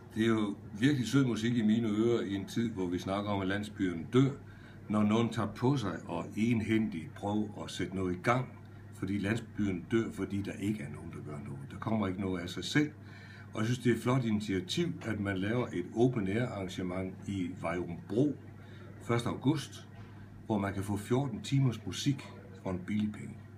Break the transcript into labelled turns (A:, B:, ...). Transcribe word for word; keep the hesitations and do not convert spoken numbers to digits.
A: Det er jo virkelig sød musik i mine ører i en tid, hvor vi snakker om, at landsbyen dør, når nogen tager på sig og enhændigt prøver at sætte noget i gang, fordi landsbyen dør, fordi der ikke er nogen, der gør noget. Der kommer ikke noget af sig selv. Og jeg synes, det er et flot initiativ, at man laver et open air arrangement i Vejrumbro første august, hvor man kan få fjorten timers musik for en billig penge.